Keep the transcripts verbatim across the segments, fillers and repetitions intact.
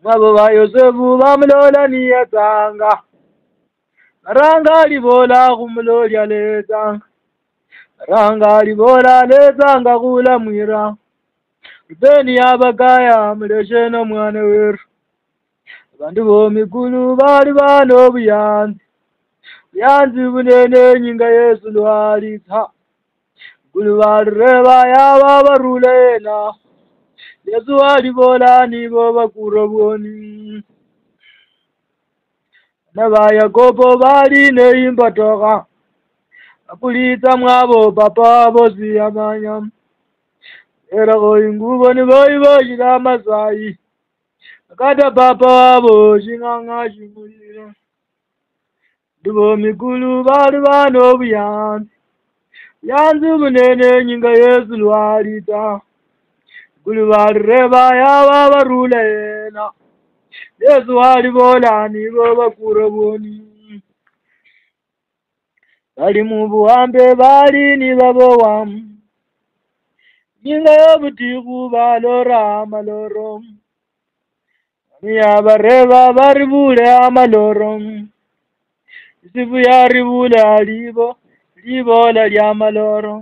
Mwabo ba Yosefu bamulola niyatanga. Ranga libola kumulolya letanga. Ranga libola letanga kula mwira. Rubeni yabagaya muleshe no mwana weru. Bandu bomikulu bali bano buyanzi. Buyanzi bunene nyinga Yesu lwalitha. Kulu balireba yaba barulena. Yesu alibola nibo bakuroboni. Naba Yakobo bali neimba toka. Akulita mwabo papa bosi amanya. Era go ingubo ni boy boy la masai. Akata papa wabo shinganga shimulira. Dubo mikulu bali bano buyanzi. Buyanzi bunene nyinga Yesu lwalita. Kulu balireba yaba barulena. Yesu alibola nibo bakuroboni. Bali mu buhambe bali ni babowamu. Nyinga yobutiku balora amaloro. Niya bareba baribule amaloro. Isifu yaribule alibo. Libola lya maloro.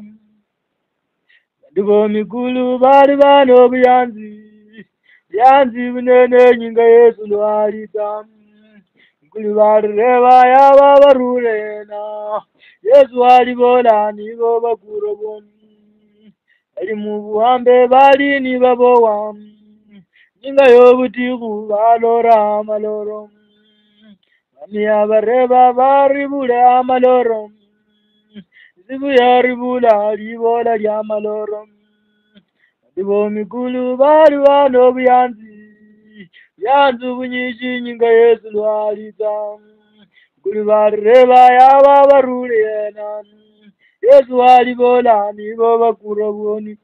Dubo mikulu bali bano buyanzi. Buyanzi bunene nyinga Yesu lwalita. Kulu balireba yaba barulena. Yesu alibola nibo bakuroboni. Bali mu buhambe bali ni babowamu. Nyinga yobutiku balora amaloro. Niya bareba baribule amaloro. Isifu yaribula libola lya maloro. Dubo mikulu bali bano buyanzi. Buyanzi bunyishi nyinga Yesu lwalita. Kulu balireba yaba barulena. Yesu alibola nibo bakuroboni.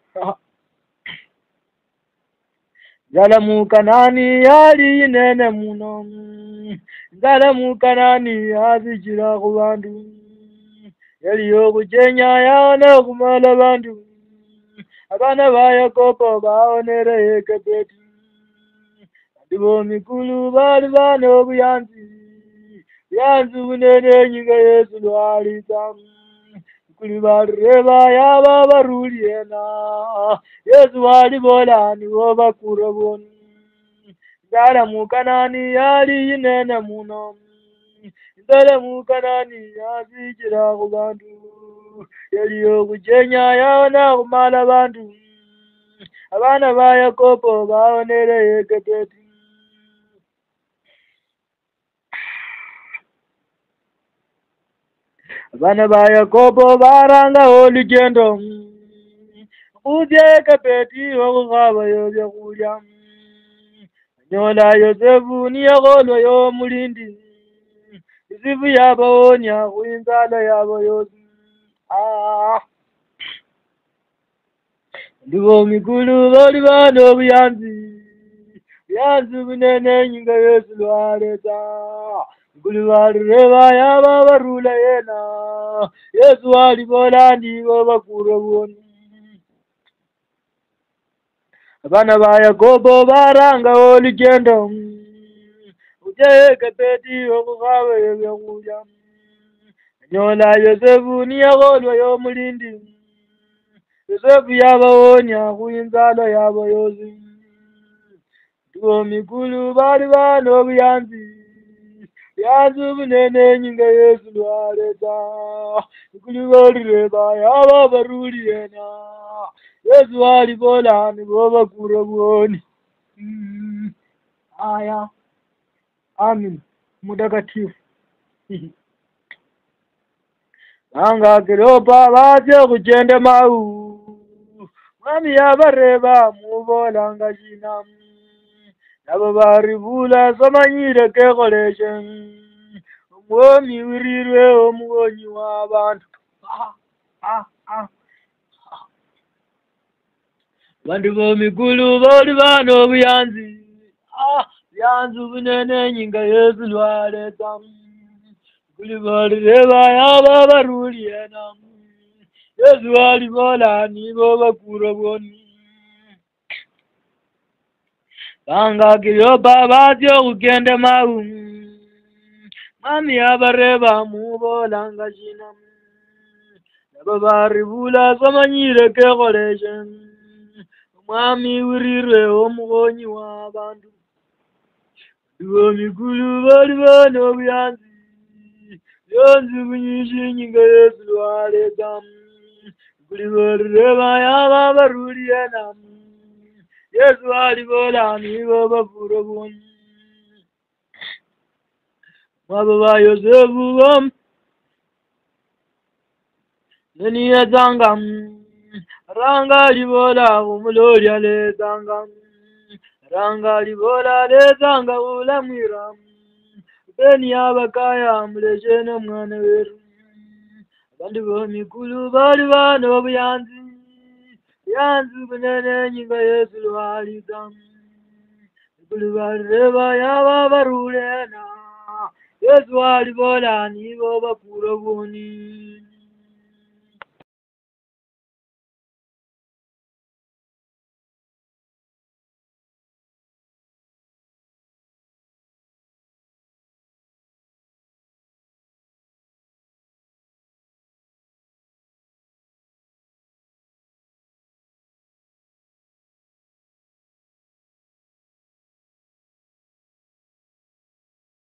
Nzala mu Kanani yali inene muno. Nzala mu Kanani azikira ku bandu. Yali yokujenya yaona kumala bandu. Abana ba Yakobo baonere ekepeti. Dubo mikulu bali bano buyanzi. Buyanzi bunene nyinga Yesu lwalita. Kulu balireba yaba barulena. Yesu alibola nibo bakuroboni. Nzala mu Kanani yali inene muno. Nzala mu Kanani azikira ku bandu. Yali yokujenya yaona kumala bandu. Abana ba Yakobo baonere ekepeti. Abana ba Yakobo baranga olugendo. Kudya ekepeti okukaba yobya kulya. Nyola Yosefu niyagolwa y'omulindi. Isifu yabawonya kuinzala yabo yosi. Ah. Dubo mikulu bali bano buyanzi. Buyanzi bunene nyinga Yesu lwaleta. Kulu balireba yaba barulena. Yesu alibola nibo bakuroboni. Abana ba Yakobo baranga olugendo. Kudya ekepeti okukaba yobya kulya. Nyola Yosefu niyagolwa y'omulindi. Yosefu yabawonya kuinzala yabo yosi. Dubo mikulu bali bano buyanzi. Buyanzi bunene nyinga Yesu lwaleta. Kulu balireba yaba barulena. Yesu alibola nibo bakuroboni. Mm. Aya. Amin. Mudakatifu. Anga kiropa baje kugenda mau. Mwami yabareba mubola ngashina. Nabo baribula somanyire kekoleshe. Umwami wirirwe omugonyi w'abantu. Ah, ah, ah. Bandu bomikulu bali bano buyanzi. Ah, buyanzi bunene nyinga Yesu lwaleta. Kulu balireba yaba barulena. Yesu alibola nibo bakuroboni. banga kyo baba tyo kugende mau mami abareba mubolanga jina nabo baribula samanyire ke koleje mami urirwe omugonyi w'abantu Duo mikulu bali bano byanzi byanzi bunyinshi nyinga Yesu lwaleta kuli bareba yaba baruliyana Yesu alibola nibo bafuro boni Mwabo ba Yosefu bom Neni yatanga Ranga libola umulori aletanga Ranga libola aletanga ulamwira Beni abakaya mulejene mwana weru Abandi bo mikulu bali bano byanzi Byanzi bunene nyinga Yesu lwaleta Mikulu bareba yaba barulena Yesu alibola nibo bafuro boni